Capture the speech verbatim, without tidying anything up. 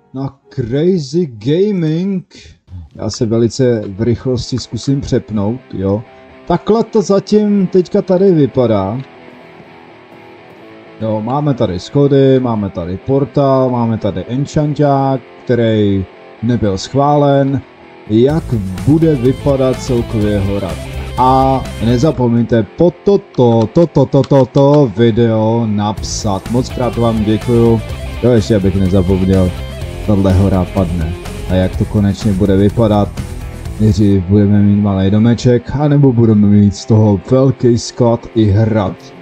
na Crazy Gaming. Já se velice v rychlosti zkusím přepnout, jo. Takhle to zatím teďka tady vypadá. Jo, máme tady schody, máme tady portál, máme tady enchanták, který nebyl schválen. Jak bude vypadat celkově hora. A nezapomeňte po toto, toto, toto, toto video napsat. Moc krát vám děkuju. Jo, ještě abych nezapomněl, tahle hora padne. A jak to konečně bude vypadat. Nejdřív budeme mít malý domeček, anebo budeme mít z toho velký sklad i hrad.